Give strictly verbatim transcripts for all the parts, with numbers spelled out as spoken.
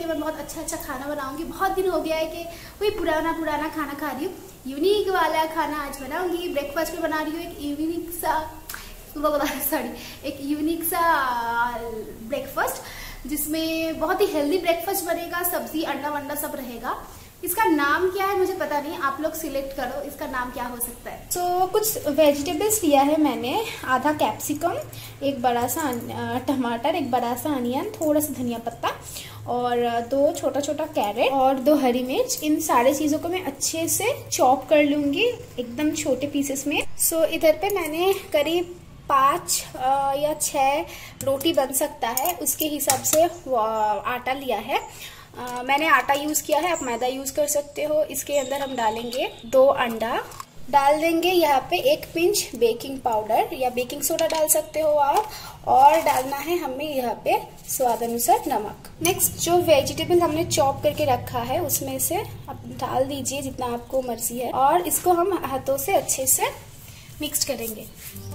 कि मैं बहुत अच्छा अच्छा खाना बनाऊंगी। बहुत दिन हो गया है कि कोई पुराना पुराना खाना खा रही हूँ। यूनिक वाला खाना आज बनाऊंगी। ब्रेकफास्ट में बना रही हूँ एक यूनिक सा सॉरी एक यूनिक सा ब्रेकफास्ट, जिसमें बहुत ही हेल्दी ब्रेकफास्ट बनेगा। सब्जी अंडा वंडा सब रहेगा। इसका नाम क्या है मुझे पता नहीं, आप लोग सिलेक्ट करो इसका नाम क्या हो सकता है। तो so, कुछ वेजिटेबल्स लिया है मैंने, आधा कैप्सिकम, एक बड़ा सा टमाटर, एक बड़ा सा अनियन, थोड़ा सा धनिया पत्ता और दो छोटा छोटा कैरेट और दो हरी मिर्च। इन सारे चीजों को मैं अच्छे से चॉप कर लूंगी एकदम छोटे पीसेस में। सो so, इधर पे मैंने करीब पाँच या छह रोटी बन सकता है उसके हिसाब से आटा लिया है। Uh, मैंने आटा यूज किया है, आप मैदा यूज कर सकते हो। इसके अंदर हम डालेंगे दो अंडा, डाल देंगे यहाँ पे एक पिंच बेकिंग पाउडर या बेकिंग सोडा डाल सकते हो आप, और डालना है हमें यहाँ पे स्वाद अनुसार नमक। नेक्स्ट जो वेजिटेबल हमने चॉप करके रखा है उसमें से आप डाल दीजिए जितना आपको मर्जी है, और इसको हम हाथों से अच्छे से मिक्स करेंगे।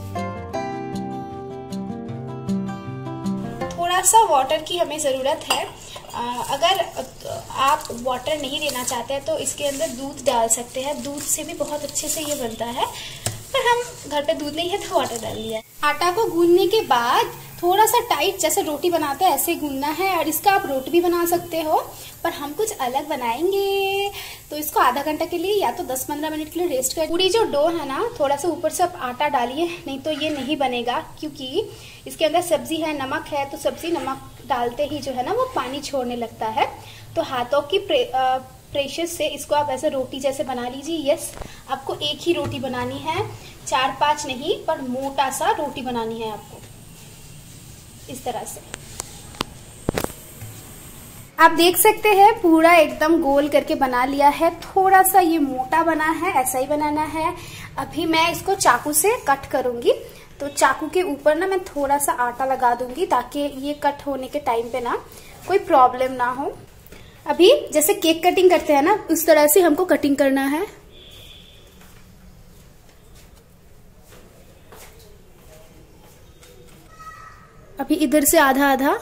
थोड़ा सा वाटर की हमें जरूरत है। आ, अगर आप वाटर नहीं देना चाहते हैं तो इसके अंदर दूध डाल सकते हैं, दूध से भी बहुत अच्छे से ये बनता है, पर हम घर पे दूध नहीं है तो वाटर डाल लिया। आटा को गूंदने के बाद थोड़ा सा टाइट, जैसे रोटी बनाते हैं ऐसे गूंदना है, और इसका आप रोटी भी बना सकते हो, पर हम कुछ अलग बनाएंगे तो इसको आधा घंटा के लिए या तो दस पंद्रह मिनट के लिए रेस्ट कर। पूरी जो डो है ना, थोड़ा सा ऊपर से आप आटा डालिए, नहीं तो ये नहीं बनेगा, क्योंकि इसके अंदर सब्जी है, नमक है, तो सब्जी नमक डालते ही जो है ना वो पानी छोड़ने लगता है। तो हाथों की प्रे, आ, प्रेशर से इसको आप ऐसे रोटी जैसे बना लीजिए। यस, आपको एक ही रोटी बनानी है, चार पांच नहीं, पर मोटा सा रोटी बनानी है आपको इस तरह से। आप देख सकते हैं पूरा एकदम गोल करके बना लिया है। थोड़ा सा ये मोटा बना है, ऐसा ही बनाना है। अभी मैं इसको चाकू से कट करूंगी, तो चाकू के ऊपर ना मैं थोड़ा सा आटा लगा दूंगी ताकि ये कट होने के टाइम पे ना कोई प्रॉब्लम ना हो। अभी जैसे केक कटिंग करते हैं ना, उस तरह से हमको कटिंग करना है। अभी इधर से आधा आधा,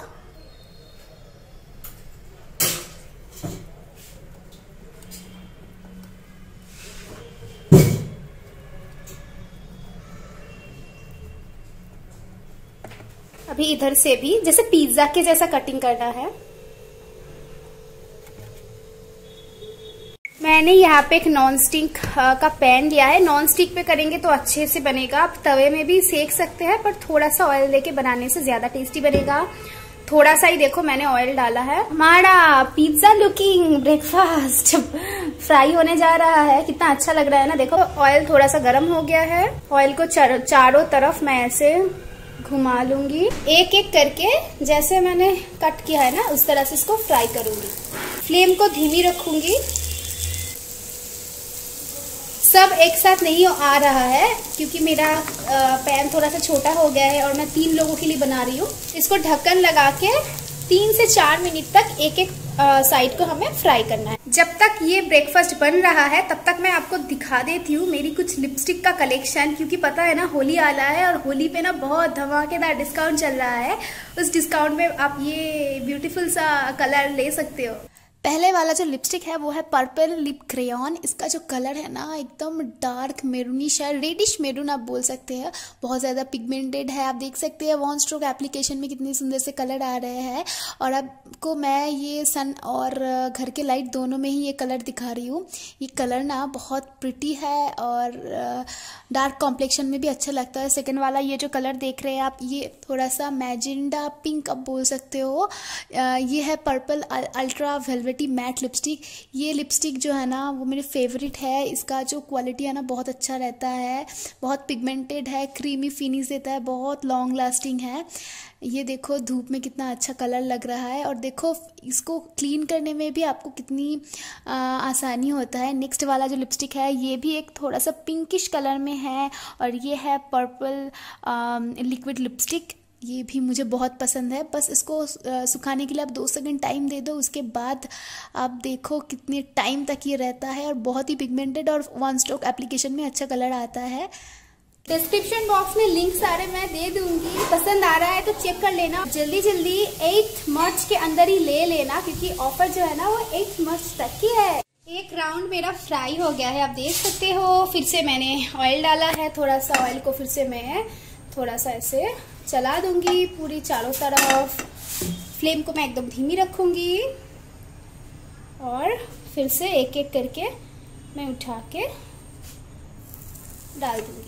अभी इधर से भी जैसे पिज्जा के जैसा कटिंग करना है। मैंने यहाँ पे एक नॉन स्टिक का पैन लिया है। नॉन स्टिक पे करेंगे तो अच्छे से बनेगा। आप तवे में भी सेक सकते हैं, पर थोड़ा सा ऑयल लेके बनाने से ज्यादा टेस्टी बनेगा। थोड़ा सा ही देखो मैंने ऑयल डाला है। हमारा पिज्जा लुकिंग ब्रेकफास्ट फ्राई होने जा रहा है। कितना अच्छा लग रहा है ना। देखो ऑयल थोड़ा सा गर्म हो गया है। ऑयल को चार, चारों तरफ मैं ऐसे घुमा लूंगी, एक एक करके जैसे मैंने कट किया है ना उस तरह से इसको फ्राई करूंगी। फ्लेम को धीमी रखूंगी। सब एक साथ नहीं आ रहा है क्योंकि मेरा पैन थोड़ा सा छोटा हो गया है और मैं तीन लोगों के लिए बना रही हूँ। इसको ढक्कन लगा के तीन से चार मिनट तक एक एक साइड को हमें फ्राई करना है। जब तक ये ब्रेकफास्ट बन रहा है तब तक मैं आपको दिखा देती हूँ मेरी कुछ लिपस्टिक का कलेक्शन, क्योंकि पता है ना होली आ रहा है और होली पे ना बहुत धमाकेदार डिस्काउंट चल रहा है। उस डिस्काउंट में आप ये ब्यूटीफुल सा कलर ले सकते हो। पहले वाला जो लिपस्टिक है वो है पर्पल लिप क्रेयॉन। इसका जो कलर है ना एकदम डार्क मेरूनिश है, रेडिश मेरून आप बोल सकते हैं। बहुत ज़्यादा पिगमेंटेड है। आप देख सकते हैं वन स्ट्रोक एप्लीकेशन में कितने सुंदर से कलर आ रहे हैं। और आपको मैं ये सन और घर के लाइट दोनों में ही ये कलर दिखा रही हूँ। ये कलर ना बहुत प्रिटी है और डार्क कॉम्प्लेक्शन में भी अच्छा लगता है। सेकेंड वाला ये जो कलर देख रहे हैं आप, ये थोड़ा सा मैजेंडा पिंक आप बोल सकते हो। ये है purple ultra velvet matte lipstick. ये लिपस्टिक जो है ना वो मेरे फेवरेट है। इसका जो क्वालिटी है ना बहुत अच्छा रहता है, बहुत पिगमेंटेड है, क्रीमी फिनिश देता है, बहुत लॉन्ग लास्टिंग है। ये देखो धूप में कितना अच्छा कलर लग रहा है, और देखो इसको क्लीन करने में भी आपको कितनी आ, आसानी होता है। नेक्स्ट वाला जो लिपस्टिक है ये भी एक थोड़ा सा पिंकिश कलर में है, और ये है पर्पल लिक्विड लिपस्टिक। ये भी मुझे बहुत पसंद है। बस इसको सुखाने के लिए आप दो सेकंड टाइम दे दो, उसके बाद आप देखो कितने टाइम तक ये रहता है, और बहुत ही पिगमेंटेड और वन स्ट्रोक एप्लीकेशन में अच्छा कलर आता है। डिस्क्रिप्शन बॉक्स में लिंक सारे मैं दे दूंगी, पसंद आ रहा है तो चेक कर लेना। जल्दी जल्दी एट मार्च के अंदर ही ले लेना क्योंकि ऑफर जो है ना वो एट मार्च तक की है। एक राउंड मेरा फ्राई हो गया है, आप देख सकते हो। फिर से मैंने ऑयल डाला है, थोड़ा सा ऑयल को फिर से मैं थोड़ा सा ऐसे चला दूंगी पूरी चारों तरफ। फ्लेम को मैं एकदम धीमी रखूंगी और फिर से एक एक करके मैं उठा के डाल दूंगी।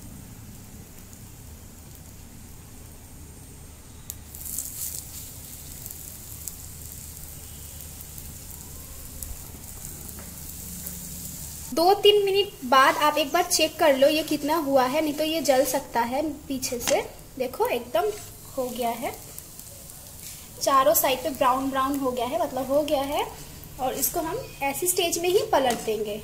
दो तीन मिनट बाद आप एक बार चेक कर लो ये कितना हुआ है, नहीं तो ये जल सकता है पीछे से। देखो एकदम हो गया है, चारों साइड पे ब्राउन ब्राउन हो गया है, मतलब हो गया है। और इसको हम ऐसी स्टेज में ही पलट देंगे।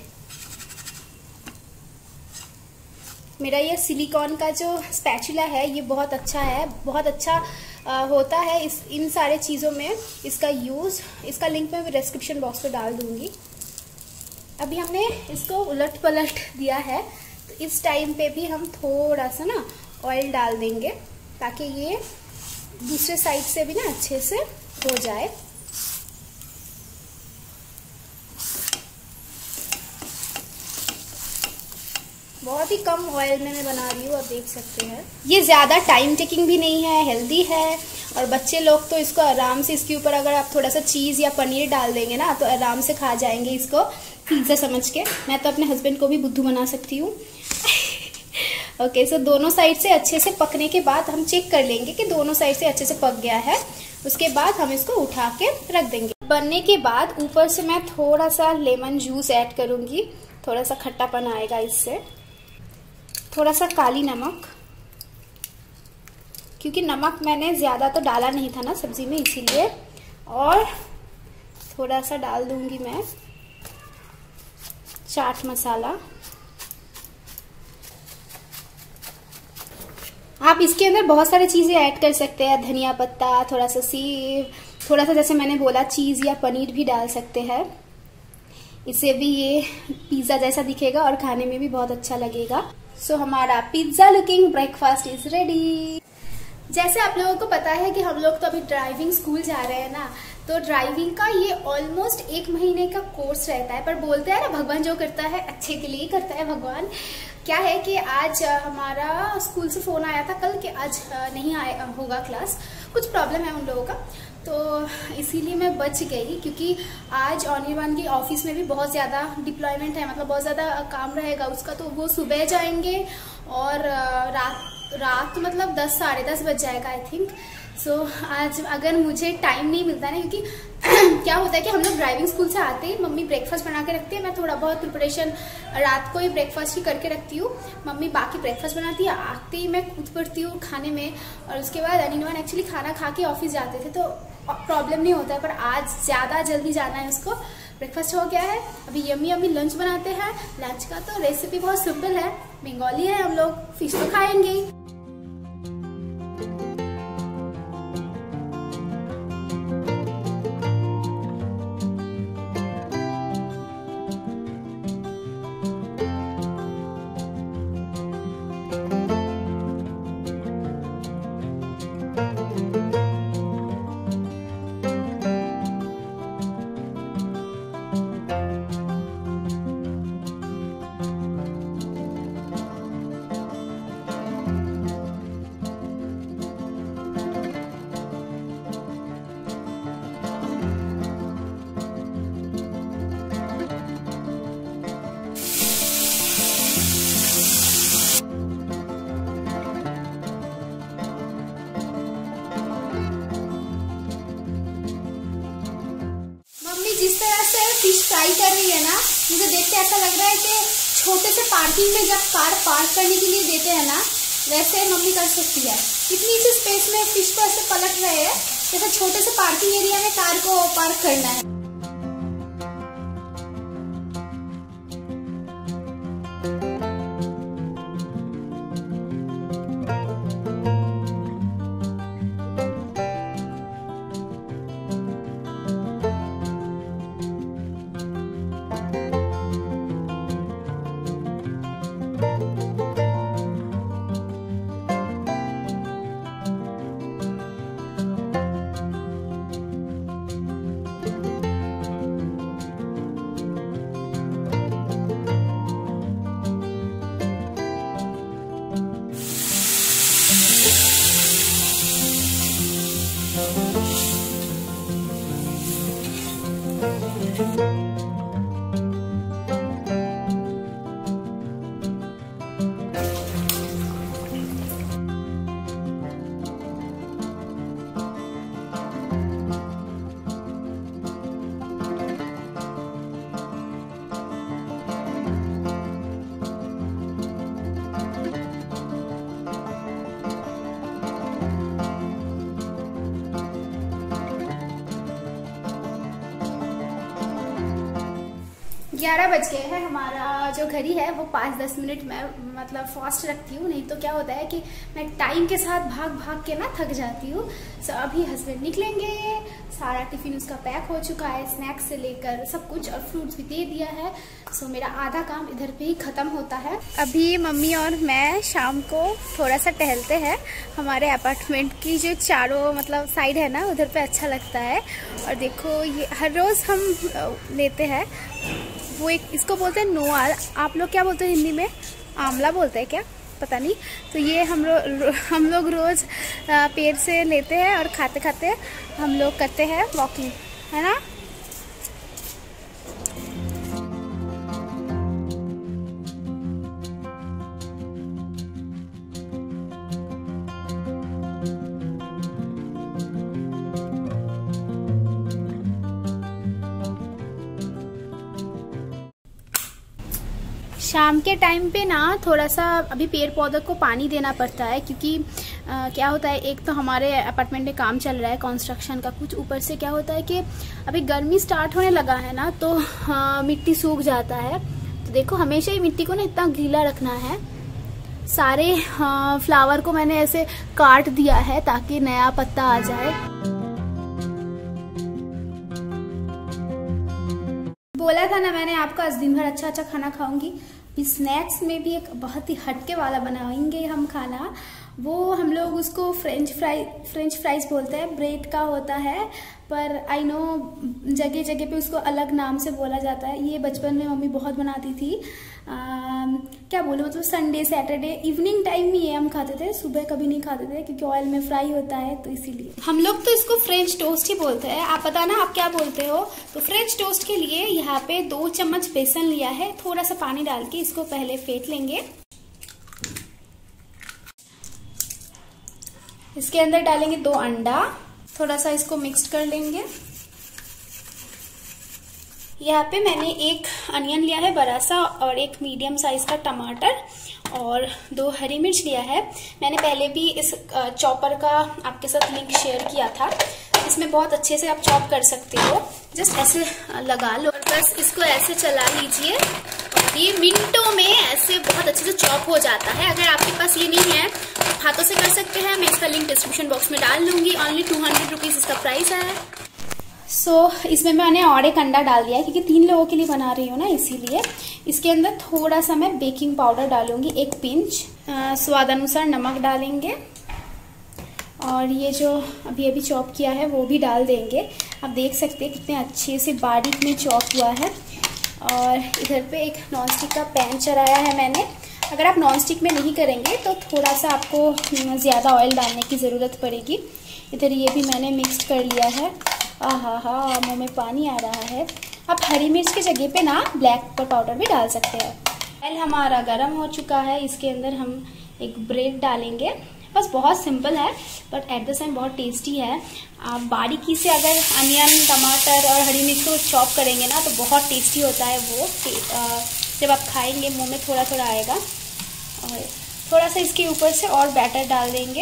मेरा ये सिलिकॉन का जो स्पैचुला है ये बहुत अच्छा है, बहुत अच्छा आ, होता है इस इन सारे चीज़ों में इसका यूज़। इसका लिंक मैं डिस्क्रिप्शन बॉक्स पे डाल दूंगी। अभी हमने इसको उलट पलट दिया है तो इस टाइम पे भी हम थोड़ा सा ना ऑयल डाल देंगे ताकि ये दूसरे साइड से भी ना अच्छे से हो जाए। बहुत ही कम ऑयल में मैं बना रही हूँ, आप देख सकते हैं। ये ज़्यादा टाइम टेकिंग भी नहीं है, हेल्दी है और बच्चे लोग तो इसको आराम से, इसके ऊपर अगर आप थोड़ा सा चीज़ या पनीर डाल देंगे ना तो आराम से खा जाएंगे इसको पिज़्ज़ा समझ के। मैं तो अपने हस्बैंड को भी बुद्धू बना सकती हूँ। ओके, सो दोनों साइड से अच्छे से पकने के बाद हम चेक कर लेंगे कि दोनों साइड से अच्छे से पक गया है। उसके बाद हम इसको उठा के रख देंगे। बनने के बाद ऊपर से मैं थोड़ा सा लेमन जूस ऐड करूँगी, थोड़ा सा खट्टापन आएगा इससे। थोड़ा सा काली नमक, क्योंकि नमक मैंने ज़्यादा तो डाला नहीं था ना सब्जी में, इसीलिए। और थोड़ा सा डाल दूंगी मैं चाट मसाला। आप इसके अंदर बहुत सारी चीज़ें ऐड कर सकते हैं, धनिया पत्ता, थोड़ा सा सेव, थोड़ा सा जैसे मैंने बोला चीज़ या पनीर भी डाल सकते हैं। इससे भी ये पिज़्ज़ा जैसा दिखेगा और खाने में भी बहुत अच्छा लगेगा। सो so, हमारा pizza looking breakfast is ready. जैसे आप लोगों को पता है कि हम लोग तो अभी ड्राइविंग स्कूल जा रहे हैं ना, तो ड्राइविंग का ये ऑलमोस्ट एक महीने का कोर्स रहता है। पर बोलते हैं ना भगवान जो करता है अच्छे के लिए करता है भगवान। क्या है कि आज हमारा स्कूल से फोन आया था कल कि आज नहीं आया होगा क्लास, कुछ प्रॉब्लम है उन लोगों का, तो इसीलिए मैं बच गई। क्योंकि आज ऑनिरवान की ऑफिस में भी बहुत ज़्यादा डिप्लॉयमेंट है, मतलब बहुत ज़्यादा काम रहेगा उसका, तो वो सुबह जाएंगे और रात रात मतलब दस साढ़े दस बज जाएगा आई थिंक। सो so, आज अगर मुझे टाइम नहीं मिलता ना, क्योंकि क्या होता है कि हम लोग ड्राइविंग स्कूल से आते ही मम्मी ब्रेकफास्ट बना के रखती है, मैं थोड़ा बहुत प्रिपरेशन रात को ही ब्रेकफास्ट ही करके रखती हूँ, मम्मी बाकी ब्रेकफास्ट बनाती है, आते ही मैं कूद पड़ती हूँ खाने में। और उसके बाद अनिनवान एक्चुअली खाना खा के ऑफिस जाते थे तो प्रॉब्लम नहीं होता है, पर आज ज़्यादा जल्दी जाना है उसको। ब्रेकफास्ट हो गया है, अभी यम्मी यम्मी लंच बनाते हैं। लंच का तो रेसिपी बहुत सिंपल है, बंगाली है हम लोग, फिश तो खाएंगे ही। जिस तरह से फिश फ्राई कर रही है ना, मुझे देख के ऐसा लग रहा है कि छोटे से पार्किंग में जब कार पार्क करने के लिए देते हैं ना, वैसे मम्मी कर सकती है। इतनी सी स्पेस में फिश को ऐसे पलट रहे हैं जैसे छोटे से पार्किंग एरिया में कार को पार्क करना है। ग्यारह बज गए हैं। हमारा जो घड़ी है वो पाँच दस मिनट में मतलब फास्ट रखती हूँ, नहीं तो क्या होता है कि मैं टाइम के साथ भाग भाग के ना थक जाती हूँ। सो अभी हस्बैंड निकलेंगे, सारा टिफिन उसका पैक हो चुका है, स्नैक्स से लेकर सब कुछ, और फ्रूट्स भी दे दिया है। सो मेरा आधा काम इधर पे ही ख़त्म होता है। अभी मम्मी और मैं शाम को थोड़ा सा टहलते हैं। हमारे अपार्टमेंट की जो चारों मतलब साइड है ना, उधर पे अच्छा लगता है। और देखो ये हर रोज़ हम लेते हैं, वो एक इसको बोलते हैं नोआल, आप लोग क्या बोलते हैं हिंदी में? आंवला बोलते हैं क्या, पता नहीं। तो ये हम लोग हम लोग रोज़ पेड़ से लेते हैं और खाते खाते हम लोग करते हैं वॉकिंग, है ना। शाम के टाइम पे ना थोड़ा सा अभी पेड़ पौधों को पानी देना पड़ता है, क्योंकि आ, क्या होता है, एक तो हमारे अपार्टमेंट में काम चल रहा है कंस्ट्रक्शन का कुछ, ऊपर से क्या होता है कि अभी गर्मी स्टार्ट होने लगा है ना, तो आ, मिट्टी सूख जाता है। तो देखो हमेशा ही मिट्टी को ना इतना गीला रखना है। सारे आ, फ्लावर को मैंने ऐसे काट दिया है ताकि नया पत्ता आ जाए। बोला था ना मैंने आपको आज दिन भर अच्छा अच्छा खाना खाऊंगी। स्नैक्स में भी एक बहुत ही हटके वाला बनाएंगे हम खाना। वो हम लोग उसको फ्रेंच फ्राई फ्रेंच फ्राइज बोलते हैं, ब्रेड का होता है, पर आई नो जगह जगह पे उसको अलग नाम से बोला जाता है। ये बचपन में मम्मी बहुत बनाती थी। आ, क्या बोलूं, मतलब संडे सैटरडे इवनिंग टाइम में ये हम खाते थे, सुबह कभी नहीं खाते थे क्योंकि ऑयल में फ्राई होता है, तो इसीलिए हम लोग तो इसको फ्रेंच टोस्ट ही बोलते हैं। आप बताना आप क्या बोलते हो। तो फ्रेंच टोस्ट के लिए यहाँ पे दो चम्मच बेसन लिया है, थोड़ा सा पानी डाल के इसको पहले फेंट लेंगे। इसके अंदर डालेंगे दो अंडा, थोड़ा सा इसको मिक्स कर लेंगे। यहाँ पे मैंने एक अनियन लिया है बड़ा सा, और एक मीडियम साइज का टमाटर, और दो हरी मिर्च लिया है। मैंने पहले भी इस चॉपर का आपके साथ लिंक शेयर किया था। इसमें बहुत अच्छे से आप चॉप कर सकते हो। जस्ट ऐसे लगा लो और बस इसको ऐसे चला लीजिए, ये मिनटों में ऐसे बहुत अच्छे से चॉप हो जाता है। अगर आपके पास ये नहीं है तो हाथों से कर सकते हैं। मैं इसका लिंक डिस्क्रिप्शन बॉक्स में डाल दूंगी। ओनली टू हंड्रेड रुपीज इसका प्राइस है। सो so, इसमें मैंने और एक अंडा डाल दिया है क्योंकि तीन लोगों के लिए बना रही हूँ ना, इसीलिए। इसके अंदर थोड़ा सा मैं बेकिंग पाउडर डालूंगी, एक पिंच, स्वाद अनुसार नमक डालेंगे, और ये जो अभी अभी चॉप किया है वो भी डाल देंगे। आप देख सकते हैं कितने अच्छे से बारीक में चॉप हुआ है। और इधर पे एक नॉनस्टिक का पैन चढ़ाया है मैंने। अगर आप नॉनस्टिक में नहीं करेंगे तो थोड़ा सा आपको ज़्यादा ऑयल डालने की ज़रूरत पड़ेगी। इधर ये भी मैंने मिक्स कर लिया है। आहा हा, मुँह में पानी आ रहा है। आप हरी मिर्च की जगह पे ना ब्लैक पेपर पाउडर भी डाल सकते हैं। ऑयल हमारा गर्म हो चुका है, इसके अंदर हम एक ब्रेड डालेंगे। बस बहुत सिंपल है बट एट द सेम बहुत टेस्टी है। आप बारीकी से अगर अनियन, टमाटर और हरी मिर्च को चॉप करेंगे ना तो बहुत टेस्टी होता है वो। जब आप खाएंगे मुंह में थोड़ा थोड़ा आएगा। और थोड़ा सा इसके ऊपर से और बैटर डाल देंगे।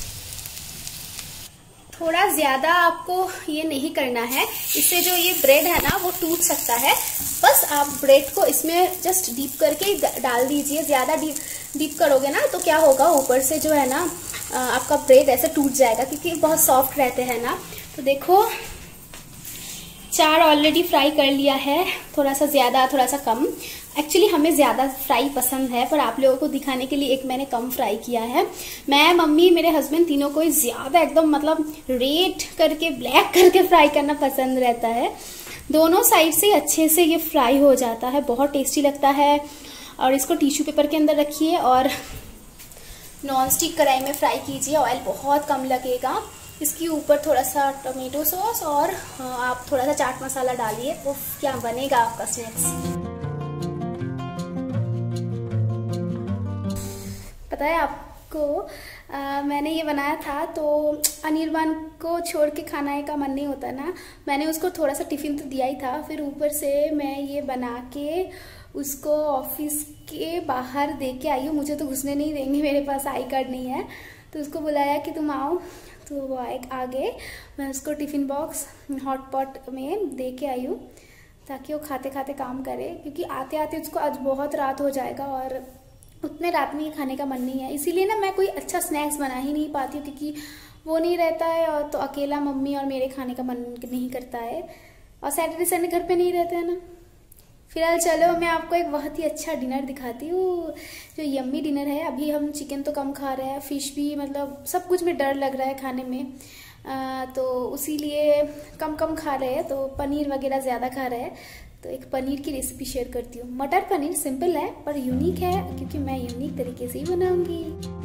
थोड़ा ज्यादा आपको ये नहीं करना है, इससे जो ये ब्रेड है ना वो टूट सकता है। बस आप ब्रेड को इसमें जस्ट डीप करके डाल दीजिए। ज्यादा डीप डीप करोगे ना तो क्या होगा, ऊपर से जो है ना आपका ब्रेड ऐसे टूट जाएगा क्योंकि बहुत सॉफ्ट रहते हैं ना। तो देखो चार ऑलरेडी फ्राई कर लिया है, थोड़ा सा ज्यादा थोड़ा सा कम। एक्चुअली हमें ज्यादा फ्राई पसंद है पर आप लोगों को दिखाने के लिए एक मैंने कम फ्राई किया है। मैं, मम्मी, मेरे हस्बैंड तीनों को ज्यादा एकदम मतलब रेड करके ब्लैक करके फ्राई करना पसंद रहता है। दोनों साइड से अच्छे से ये फ्राई हो जाता है, बहुत टेस्टी लगता है। और इसको टिश्यू पेपर के अंदर रखिए और नॉन स्टिक कढ़ाई में फ्राई कीजिए। ऑयल बहुत कम लगेगा। इसके ऊपर थोड़ा सा टोमेटो सॉस और आप थोड़ा सा चाट मसाला डालिए। उफ, क्या बनेगा आपका स्नैक्स। पता है आपको, आ, मैंने ये बनाया था तो अनिर्बान को छोड़ के खाने का मन नहीं होता ना। मैंने उसको थोड़ा सा टिफिन तो दिया ही था, फिर ऊपर से मैं ये बना के उसको ऑफिस के बाहर दे के आई हूँ। मुझे तो घुसने नहीं देंगे, मेरे पास आई कार्ड नहीं है। तो उसको बुलाया कि तुम आओ, तो वो आए आ गए। मैं उसको टिफिन बॉक्स हॉट पॉट में दे के आई हूँ। ताकि वो खाते खाते काम करे, क्योंकि आते आते उसको आज बहुत रात हो जाएगा और उतने रात में ये खाने का मन नहीं है। इसीलिए ना मैं कोई अच्छा स्नैक्स बना ही नहीं पाती हूँ, क्योंकि वो नहीं रहता है और तो अकेला मम्मी और मेरे खाने का मन नहीं करता है, और सैटरडे संडे घर पे नहीं रहते हैं ना। फिलहाल चलो मैं आपको एक बहुत ही अच्छा डिनर दिखाती हूँ, जो यम्मी डिनर है। अभी हम चिकन तो कम खा रहे हैं, फिश भी मतलब सब कुछ में डर लग रहा है खाने में, आ, तो इसीलिए कम कम खा रहे हैं, तो पनीर वगैरह ज़्यादा खा रहे हैं। तो एक पनीर की रेसिपी शेयर करती हूँ। मटर पनीर सिंपल है पर यूनिक है, क्योंकि मैं यूनिक तरीके से ही बनाऊंगी।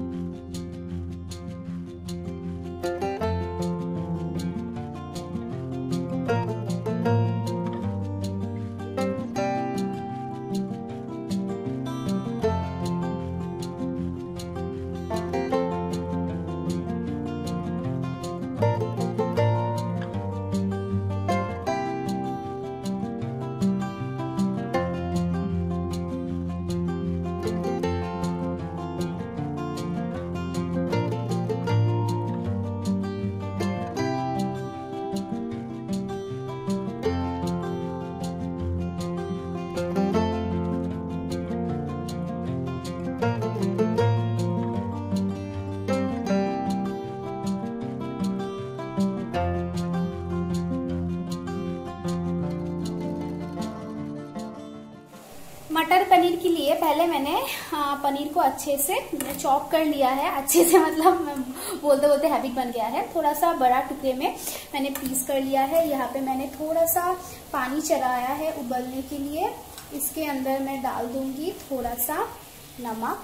मटर पनीर के लिए पहले मैंने पनीर को अच्छे से चॉप कर लिया है। अच्छे से मतलब बोलते बोलते हैबिट बन गया है। थोड़ा सा बड़ा टुकड़े में मैंने पीस कर लिया है। यहाँ पे मैंने थोड़ा सा पानी चढ़ाया है उबलने के लिए। इसके अंदर मैं डाल दूंगी थोड़ा सा नमक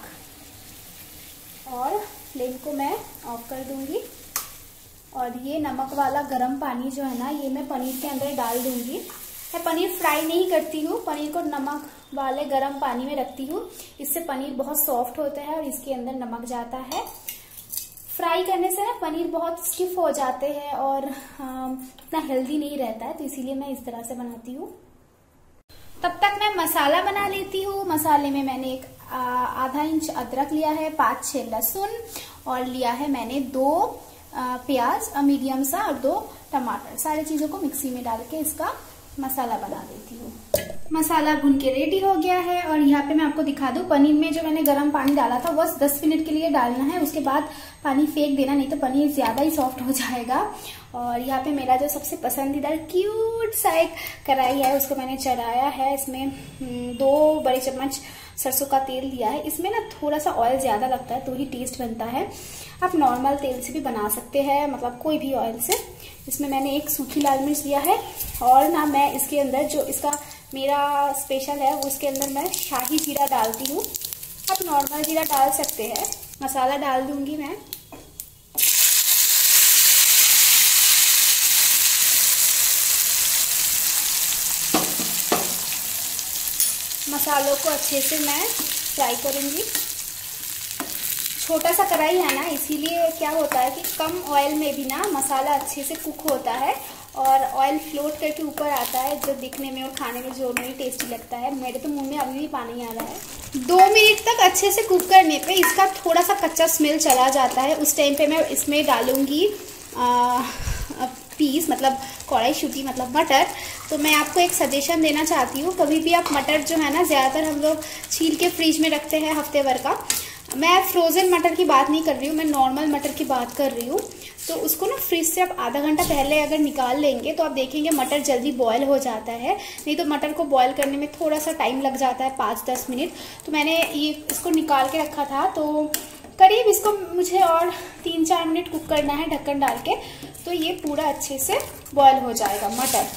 और फ्लेम को मैं ऑफ कर दूंगी। और ये नमक वाला गर्म पानी जो है ना, ये मैं पनीर के अंदर डाल दूंगी। मैं पनीर फ्राई नहीं करती हूँ, पनीर को नमक वाले गर्म पानी में रखती हूँ। इससे पनीर बहुत सॉफ्ट होता है और इसके अंदर नमक जाता है। फ्राई करने से ना पनीर बहुत स्टिफ हो जाते हैं और उतना हेल्दी नहीं रहता है, तो इसीलिए मैं इस तरह से बनाती हूँ। तब तक मैं मसाला बना लेती हूँ। मसाले में मैंने एक आधा इंच अदरक लिया है, पांच छह लहसुन और लिया है मैंने दो प्याज मीडियम सा और दो टमाटर। सारी चीजों को मिक्सी में डाल के इसका मसाला बना देती हूँ। मसाला भून के रेडी हो गया है। और यहाँ पे मैं आपको दिखा दूं, पनीर में जो मैंने गर्म पानी डाला था बस दस मिनट के लिए डालना है, उसके बाद पानी फेंक देना, नहीं तो पनीर ज्यादा ही सॉफ्ट हो जाएगा। और यहाँ पे मेरा जो सबसे पसंदीदा क्यूट सा एक कढ़ाई है, उसको मैंने चढ़ाया है। इसमें दो बड़े चम्मच सरसों का तेल दिया है। इसमें ना थोड़ा सा ऑयल ज्यादा लगता है तो ही टेस्ट बनता है। आप नॉर्मल तेल से भी बना सकते हैं, मतलब कोई भी ऑयल से। इसमें मैंने एक सूखी लाल मिर्च दिया है और ना मैं इसके अंदर जो इसका मेरा स्पेशल है वो इसके अंदर मैं शाही जीरा डालती हूँ। आप नॉर्मल जीरा डाल सकते हैं। मसाला डाल दूंगी मैं। मसालों को अच्छे से मैं फ्राई करूंगी। छोटा सा कढ़ाई है ना, इसीलिए क्या होता है कि कम ऑयल में भी ना मसाला अच्छे से कुक होता है और ऑयल फ्लोट करके ऊपर आता है, जो दिखने में और खाने में जो नहीं टेस्टी लगता है। मेरे तो मुंह में अभी भी पानी आ रहा है। दो मिनट तक अच्छे से कुक करने पे इसका थोड़ा सा कच्चा स्मेल चला जाता है। उस टाइम पे मैं इसमें डालूंगी आ, पीस, मतलब कौड़ाईशुटी, मतलब मटर। तो मैं आपको एक सजेशन देना चाहती हूँ, कभी भी आप मटर जो है ना, ज़्यादातर हम लोग छील के फ्रिज में रखते हैं हफ्ते भर का। मैं फ्रोज़न मटर की बात नहीं कर रही हूँ, मैं नॉर्मल मटर की बात कर रही हूँ। तो उसको ना फ्रिज से आप आधा घंटा पहले अगर निकाल लेंगे तो आप देखेंगे मटर जल्दी बॉयल हो जाता है। नहीं तो मटर को बॉयल करने में थोड़ा सा टाइम लग जाता है, पाँच दस मिनट। तो मैंने ये इसको निकाल के रखा था, तो करीब इसको मुझे और तीन चार मिनट कुक करना है ढक्कन डाल के, तो ये पूरा अच्छे से बॉयल हो जाएगा मटर।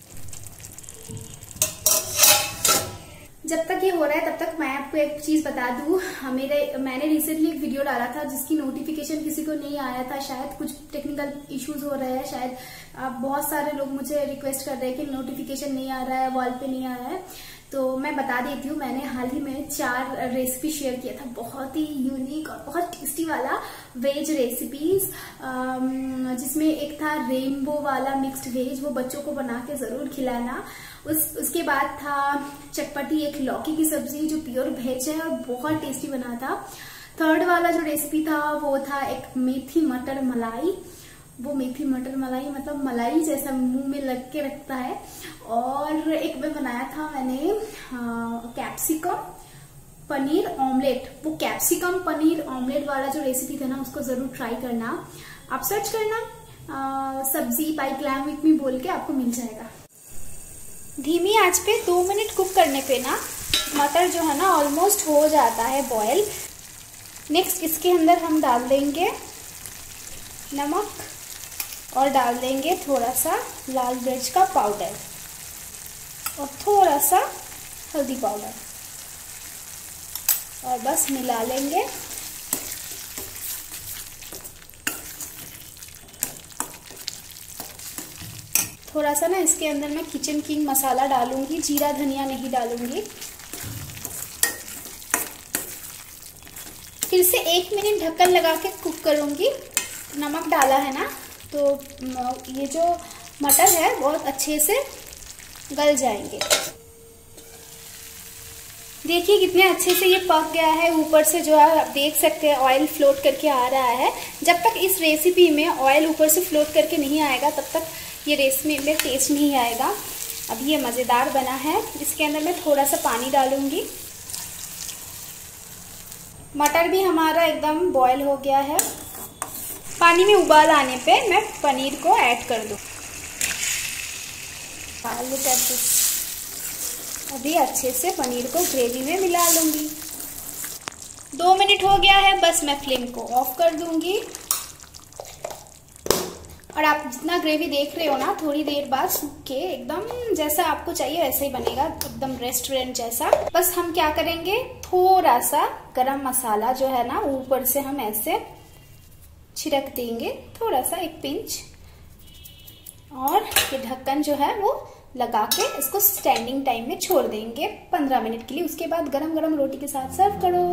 जब तक ये हो रहा है तब तक मैं आपको एक चीज बता दूं, मेरे मैंने रिसेंटली एक वीडियो डाला था जिसकी नोटिफिकेशन किसी को नहीं आया था। शायद कुछ टेक्निकल इश्यूज हो रहे हैं, शायद आप बहुत सारे लोग मुझे रिक्वेस्ट कर रहे हैं कि नोटिफिकेशन नहीं आ रहा है, वॉल पे नहीं आया है। तो मैं बता देती हूँ, मैंने हाल ही में चार रेसिपी शेयर किया था, बहुत ही यूनिक और बहुत टेस्टी वाला वेज रेसिपीज, जिसमें एक था रेनबो वाला मिक्स्ड वेज, वो बच्चों को बना के जरूर खिलाना। उस उसके बाद था चटपटी एक लौकी की सब्जी जो प्योर वेज है और बहुत टेस्टी बना था। थर्ड वाला जो रेसिपी था वो था एक मेथी मटर मलाई, वो मेथी मटर मलाई, मतलब मलाई जैसा मुंह में लग के रखता है। और एक बार बनाया था मैंने कैप्सिकम पनीर ऑमलेट। वो कैप्सिकम पनीर ऑमलेट वाला जो रेसिपी था ना, उसको जरूर ट्राई करना। आप सर्च करना आ, सब्जी बाय ग्लैम विथ मी बोल के, आपको मिल जाएगा। धीमी आंच पे दो मिनट कुक करने पे ना मटर जो है ना ऑलमोस्ट हो जाता है बॉयल। नेक्स्ट इसके अंदर हम डाल देंगे नमक और डाल देंगे थोड़ा सा लाल मिर्च का पाउडर और थोड़ा सा हल्दी पाउडर और बस मिला लेंगे। थोड़ा सा ना इसके अंदर मैं किचन किंग मसाला डालूंगी, जीरा धनिया नहीं डालूंगी। फिर से एक मिनट ढक्कन लगा के कुक करूंगी। नमक डाला है ना, तो ये जो मटर है बहुत अच्छे से गल जाएंगे। देखिए कितने अच्छे से ये पक गया है। ऊपर से जो है आप देख सकते हैं ऑयल फ्लोट करके आ रहा है। जब तक इस रेसिपी में ऑयल ऊपर से फ्लोट करके नहीं आएगा तब तक ये रेसिपी में टेस्ट नहीं आएगा। अब ये मज़ेदार बना है। इसके अंदर मैं थोड़ा सा पानी डालूंगी। मटर भी हमारा एकदम बॉयल हो गया है। पानी में उबाल आने पे मैं पनीर को ऐड कर दूँ। अभी अच्छे से पनीर को ग्रेवी में मिला लूंगी। दो मिनट हो गया है, बस मैं फ्लेम को ऑफ कर दूंगी। और आप जितना ग्रेवी देख रहे हो ना, थोड़ी देर बाद सूख के एकदम जैसा आपको चाहिए वैसे ही बनेगा, एकदम रेस्टोरेंट जैसा। बस हम क्या करेंगे, थोड़ा सा गरम मसाला जो है ना ऊपर से हम ऐसे छिड़क देंगे, थोड़ा सा एक पिंच। और ये ढक्कन जो है वो लगा के इसको स्टैंडिंग टाइम में छोड़ देंगे पंद्रह मिनट के लिए। उसके बाद गरम गरम रोटी के साथ सर्व करो।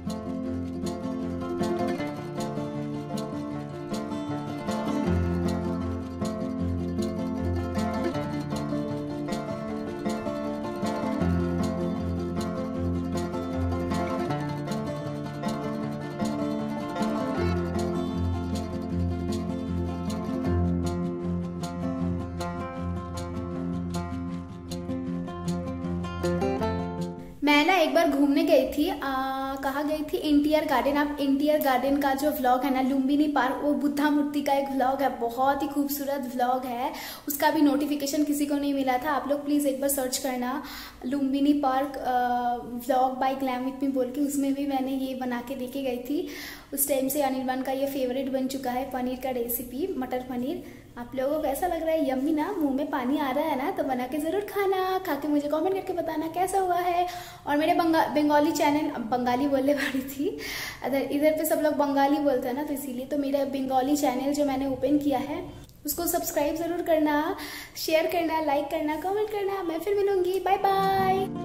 मैं ना एक बार घूमने गई थी, आ, कहाँ गई थी, एनटीआर गार्डन। आप एनटीआर गार्डन का जो व्लॉग है ना, लुम्बिनी पार्क, वो बुद्धा मूर्ति का एक व्लॉग है, बहुत ही खूबसूरत व्लॉग है। उसका भी नोटिफिकेशन किसी को नहीं मिला था। आप लोग प्लीज़ एक बार सर्च करना Lumbini park vlog by glam with me बोल के। उसमें भी मैंने ये बना के लेके गई थी। उस टाइम से अनिर्बान का ये फेवरेट बन चुका है पनीर का रेसिपी, मटर पनीर। आप लोगों को कैसा लग रहा है? यम्मी ना, मुंह में पानी आ रहा है ना? तो बना के जरूर खाना, खा के मुझे कमेंट करके बताना कैसा हुआ है। और मेरे बंगा, बंगाली चैनल, बंगाली बोलने वाली थी, अगर इधर पे सब लोग बंगाली बोलते हैं ना, तो इसीलिए तो मेरा बंगाली चैनल जो मैंने ओपन किया है उसको सब्सक्राइब जरूर करना, शेयर करना, लाइक करना, कमेंट करना। मैं फिर मिलूंगी, बाय बाय।